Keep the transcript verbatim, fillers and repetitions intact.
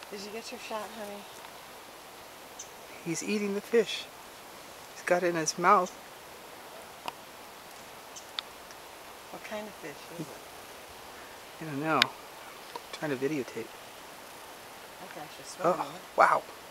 Did you get your shot, honey? He's eating the fish. He's got it in his mouth. What kind of fish is it? I don't know. I'm trying to videotape. Oh gosh, you're swimming Oh, in it. wow.